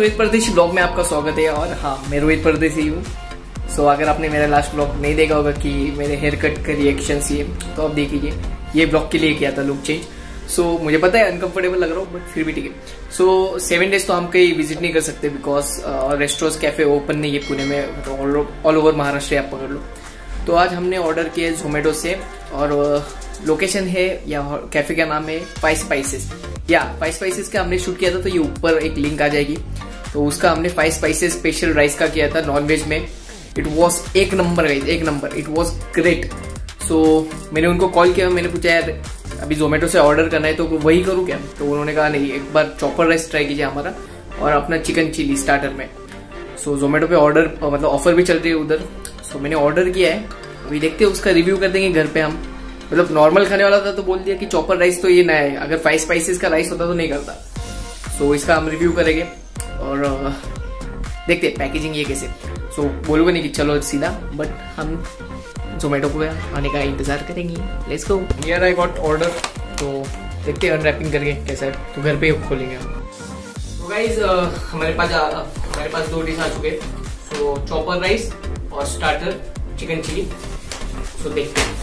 रोहित परदेसी ब्लॉग में आपका स्वागत है। और हाँ, मैं रोहित परदेसी हूँ। सो अगर आपने मेरा लास्ट ब्लॉग नहीं देखा होगा कि मेरे हेयर कट का रिएक्शन ये, तो आप देख लीजिए। ये ब्लॉग के लिए किया था लुक चेंज। सो मुझे पता है अनकंफर्टेबल लग रहा हूँ, बट फिर भी ठीक है। सो 7 डेज तो हम कहीं विजिट नहीं कर सकते बिकॉज रेस्टोरेंट कैफे ओपन नहीं है पुणे में, तो ऑल ओवर महाराष्ट्र आप पकड़ लो। तो आज हमने ऑर्डर किया जोमेटो से और लोकेशन है या कैफे का नाम है 5 स्पाइसेस। या 5 स्पाइसेस का हमने शूट किया था, तो ये ऊपर एक लिंक आ जाएगी। तो उसका हमने 5 स्पाइसेस स्पेशल राइस का किया था नॉन वेज में। इट वॉज एक नंबर गाइस, एक number. It was great. So मैंने उनको कॉल किया, मैंने पूछा यार अभी जोमेटो से ऑर्डर करना है तो वही करूँ क्या? तो उन्होंने कहा नहीं, एक बार चॉपर राइस ट्राई कीजिए हमारा और अपना चिकन चिली स्टार्टर में। सो जोमेटो पे ऑर्डर मतलब ऑफर भी चल रही है उधर। सो मैंने ऑर्डर किया है, अभी देखते हैं, उसका रिव्यू कर देंगे घर पे हम। मतलब नॉर्मल खाने वाला था तो बोल दिया कि चॉपर राइस तो ये नया है, अगर 5 स्पाइसेस का राइस होता तो नहीं करता। सो इसका हम रिव्यू करेंगे और देखते हैं पैकेजिंग ये कैसे। सो बोलूंगा नहीं कि चलो सीधा, बट हम जोमेटो को आने का इंतजार करेंगे। Let's go. Here I got order, तो देखते हैं अनरैपिंग करके कैसा है, तो घर पे खोलेंगे हम। तो गाइज हमारे पास 2 डिश आ चुके हैं। सो चॉपर राइस और स्टार्टर चिकन चिली। सो देखते हैं।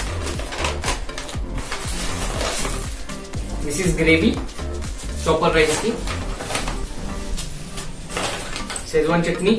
This is gravy chopper rice की, schezwan chutney,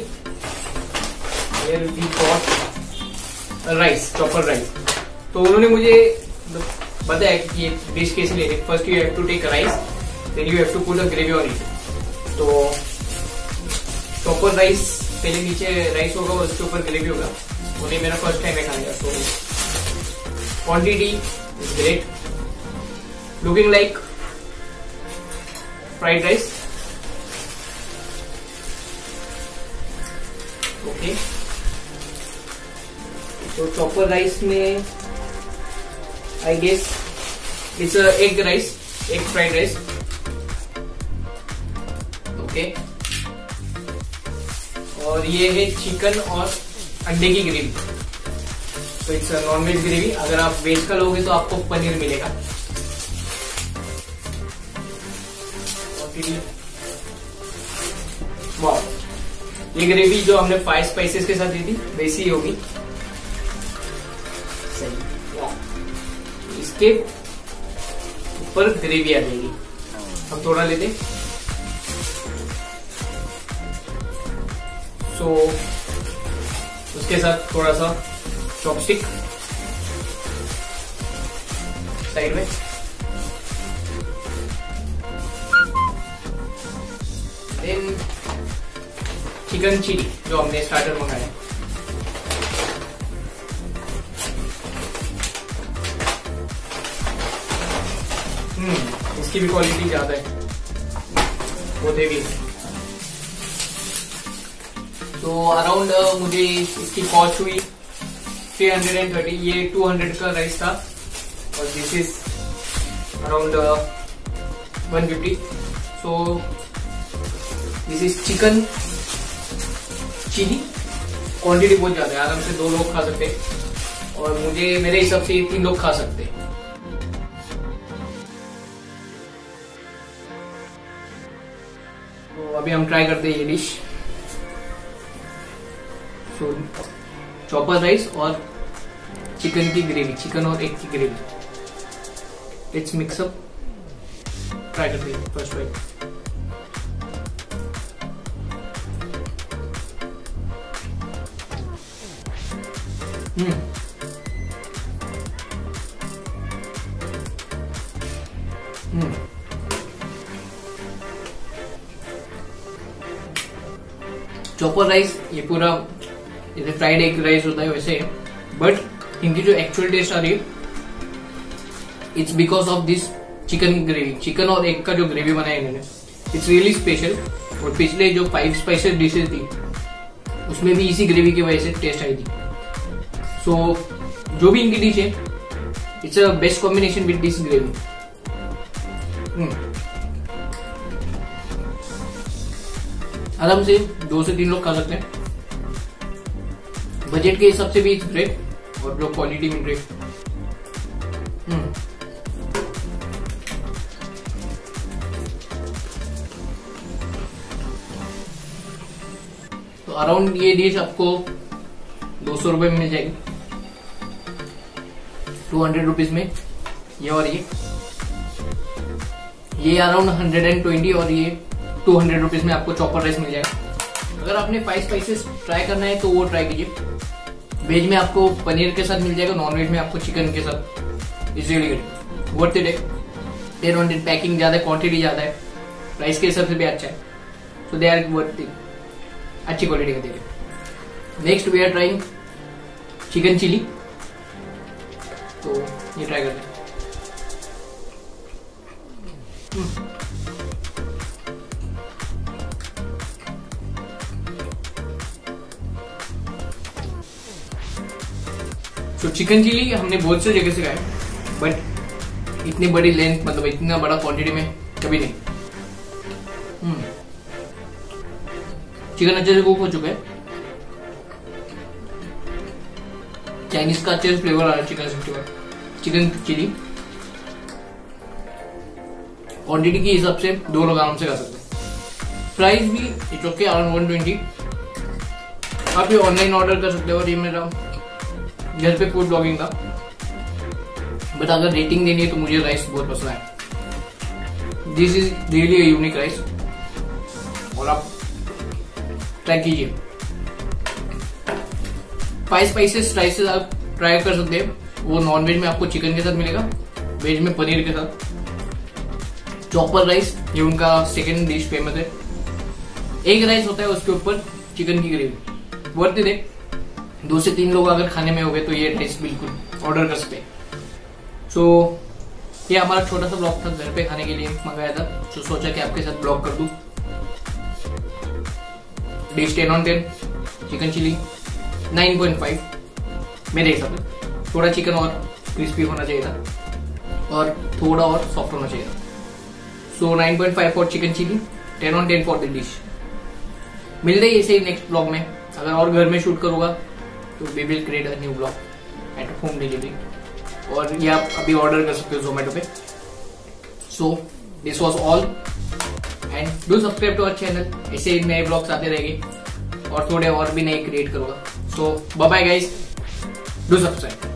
rice chopper rice. तो उन्होंने मुझे बताया कि ये डिश कैसे लेनी। First you have to take rice, then you have to put a gravy on it. तो चॉपर राइस पहले नीचे राइस होगा और उसके ऊपर ग्रेवी होगा। और ये मेरा फर्स्ट टाइम है खाने का। तो quantity is great, looking like fried rice. Okay, तो चॉपर राइस में I guess it's egg rice, egg fried rice. Okay, और ये है चिकन और अंडे की ग्रेवी। तो इट्स नॉन वेज ग्रेवी। अगर आप वेज का लोगे तो आपको पनीर मिलेगा। वाह, ये ग्रेवी जो हमने 5 स्पाइसेस के साथ दी थी वैसी ही होगी। सही। वाह, इसके ऊपर ग्रेवी आ जाएगी। हम थोड़ा लेते। सो उसके साथ थोड़ा सा चॉपस्टिक साइड में। देन चिकन चिली जो हमने स्टार्टर मंगाया। इसकी भी क्वालिटी ज्यादा है, वो देवी। तो अराउंड मुझे इसकी कॉस्ट हुई 330। ये 200 का राइस था और this is around 150। So this is chicken chili. Quantity बहुत ज्यादा है, आराम से 2 लोग खा सकते हैं और मुझे मेरे हिसाब से 3 लोग खा सकते हैं। तो अभी हम ट्राई करते हैं ये डिश। सो चॉपर राइस और चिकन की ग्रेवी, चिकन और एग की ग्रेवी। Let's mix up. ट्राई करते हैं फर्स्ट बाइट। चॉपर राइस ये पूरा जैसे फ्राइड एग राइस होता है वैसे है, बट इनकी जो एक्चुअल टेस्ट आ रही है it's because of this chicken gravy. Chicken और एग का जो ग्रेवी बनाया इन्होंने, इट्स रियली स्पेशल। और पिछले जो 5 स्पाइसेस डिशेज थी उसमें भी इसी ग्रेवी की वजह से टेस्ट आई थी। सो जो भी इनकी डिश है, it's a best combination with this gravy. आराम से 2 से 3 लोग खा सकते हैं। बजट के हिसाब से भी इट्स ग्रेट और जो क्वालिटी मिल रही है। अराउंड ये डिश आपको 200 रुपए में मिल जाएगी, 200 रुपीज में। ये और ये अराउंड 120 और ये 200 रुपीज में आपको चॉपर राइस मिल जाएगा। अगर आपने 5 स्पाइसेस ट्राई करना है तो वो ट्राई कीजिए। वेज में आपको पनीर के साथ मिल जाएगा, नॉन वेज में आपको चिकन के साथ। Is really good, worth it है। 10 on 10 पैकिंग ज्यादा है, क्वांटिटी ज्यादा है, प्राइस के हिसाब से भी अच्छा है। So they are worth it, अच्छी क्वालिटी का दे रहे। Next we are trying chicken chili, तो ये ट्राई करते हैं। तो चिकन चिली हमने बहुत सी जगह से खाया, बट इतनी बड़ी लेंथ, मतलब इतना बड़ा क्वांटिटी में कभी नहीं। चिकन अच्छे से कुक हो चुका है, चाइनीज का अच्छे से फ्लेवर आ रहा है चिकन 65। चिकन चिली क्वांटिटी के हिसाब से 2 लोग आराम से खा सकते हैं। प्राइस भी इट्स ओके, अराउंड 120। आप ये ऑनलाइन ऑर्डर कर सकते हो। और ये मेरा घर पे फूड ब्लॉगिंग था, बट अगर रेटिंग देनी है तो मुझे राइस बहुत पसंद है। This is really unique rice, और आप ट्राई कीजिए। 5 स्पाइसेस राइसेस आप ट्राई कर सकते हैं। वो नॉन वेज में आपको चिकन के साथ मिलेगा, वेज में पनीर के साथ। चॉपर राइस ये उनका सेकंड डिश फेमस है। एक राइस होता है, उसके ऊपर चिकन की ग्रेवी, वर्थ इट है। 2 से 3 लोग अगर खाने में हो गए तो ये राइस बिल्कुल ऑर्डर कर सकते हैं। सो ये हमारा छोटा सा ब्लॉग था, घर पे खाने के लिए मंगाया था। तो सोचा कि आपके साथ ब्लॉग कर दूं। डिश 10 on 10, चिकन चिली 9.5 मेरे हिसाब से। थोड़ा चिकन और क्रिस्पी होना चाहिए था, और थोड़ा और सॉफ्ट होना चाहिए था। So 9.5 for chicken chili, 10 on 10 for the dish. मिलते हैं इसे नेक्स्ट ब्लॉग में। अगर और घर में शूट करूंगा तो we will create a new blog at home delivery, और ये आप अभी ऑर्डर कर सकते हो जोमेटो पे। So this was all, and do subscribe to our channel. ऐसे नए ब्लॉग्स आते रहेंगे, और थोड़े और भी नए क्रिएट करूंगा। So bye bye guys, do subscribe.